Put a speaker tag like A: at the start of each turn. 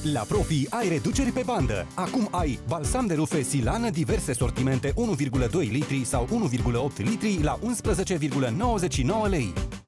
A: La Profi ai reduceri pe bandă. Acum ai balsam de rufe Silan, diverse sortimente 1,2 litri sau 1,8 litri la 11,99 lei.